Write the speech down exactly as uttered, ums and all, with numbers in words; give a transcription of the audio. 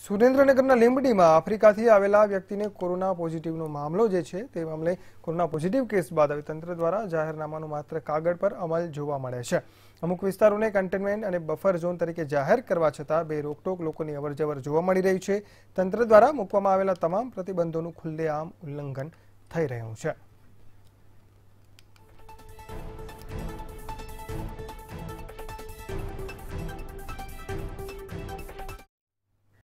સુરેન્દ્રનગરના લીંબડીમાં આફ્રિકાથી આવેલા વ્યક્તિને કોરોના પોઝિટિવનો મામલો જે છે તે મામલે કોરોના પોઝિટિવ કેસ બાદ હવે તંત્ર દ્વારા જાહેરનામાનો માત્ર કાગળ પર અમલ જોવા મળે છે। અમુક વિસ્તારોને કન્ટેનમેન્ટ અને બફર ઝોન તરીકે જાહેર કરવા છતાં બે રોકટોક લોકોની અવરજવર જોવા મળી રહી છે। તંત્ર દ્વારા મૂકવામાં આવેલા તમામ પ્રતિબંધોનું ખુલ્લેઆમ ઉલ્લંઘન થઈ રહ્યું છે।